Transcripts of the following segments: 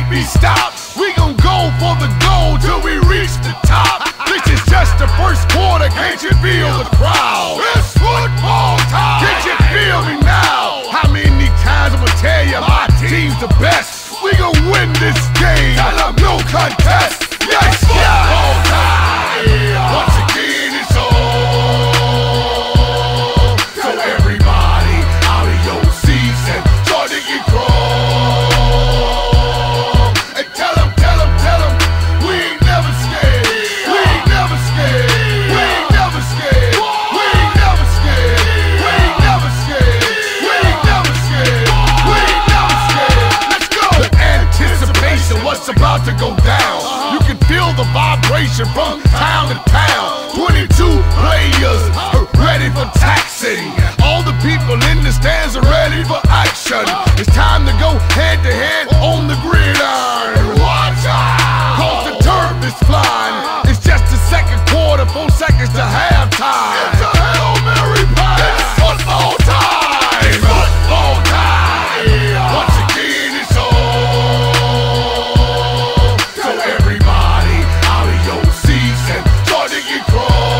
be stopped. We gon' go for the gold till we reach the top. This is just the first quarter, can't you feel the crowd? It's football time, can't you feel me now? How many times I'ma tell you my team's the best? We gon' win this game, tell 'em no contest. Yes, football time. Once again it's on. So everybody out of your seats and start to get cold. And tell 'em, we ain't never scared. We ain't never scared. We ain't never scared. We ain't never scared. We ain't never scared. We ain't never scared. We ain't never scared. Let's go. The anticipation, what's about to go down. You can feel the vibration from town to town. 22 players are ready for taxing. All the people in the stands are ready for action. It's time to go head to head on the gridiron. Watch out! Cause the turf is flying. It's just the second quarter, 4 seconds to halftime. It's a Hail Mary pass. It's football time. It's football time. Once again it's on. So everybody out of your seats and start to get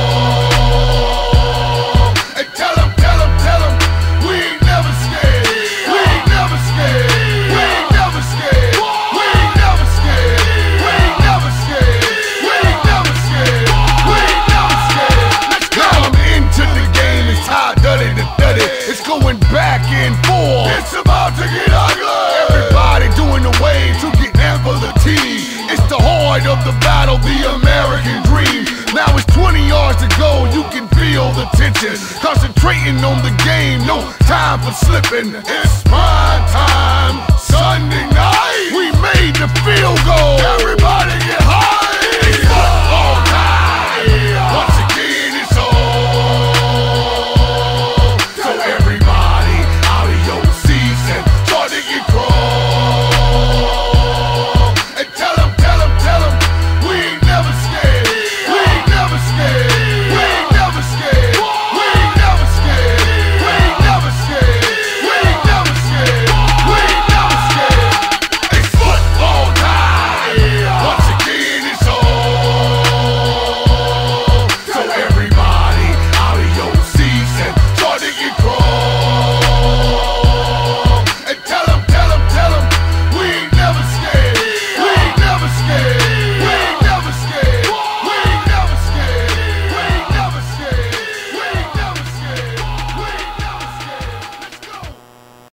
cold. And tell 'em, we ain't never scared. We ain't never scared. We ain't never scared. We ain't never scared. We ain't never scared. We ain't never scared. We ain't never scared. Let's go. Now I'm into the game. It's hot, dirty to dirty. It's going back and forth. It's about to get ugly. Everybody doing the wave to get in for the team. It's the heart of the battle, the American dream. Now it's 20 yards to go, you can feel the tension. Concentrating on the game, no time for slipping. It's prime time, Sunday